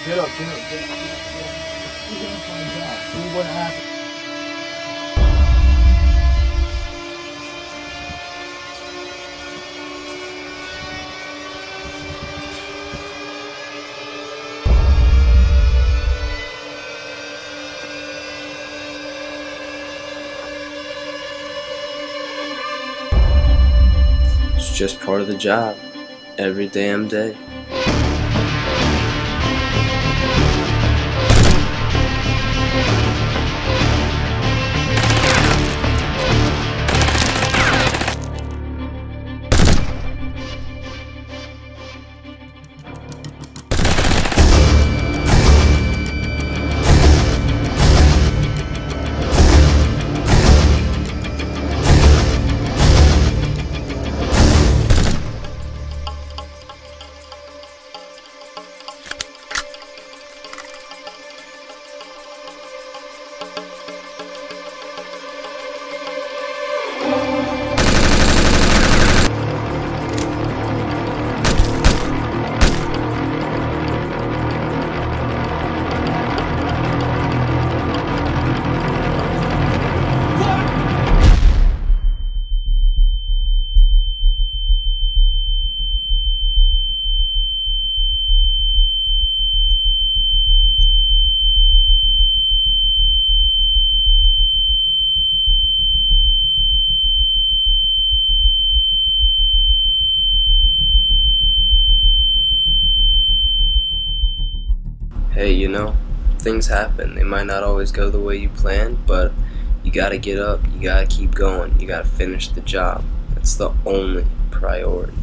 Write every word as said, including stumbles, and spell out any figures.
Get up, get up, get up, get up, get up. We're gonna find out. See what happens. It's just part of the job, every damn day. Hey, you know, things happen. They might not always go the way you planned, but you gotta get up, you gotta keep going, you gotta finish the job. That's the only priority.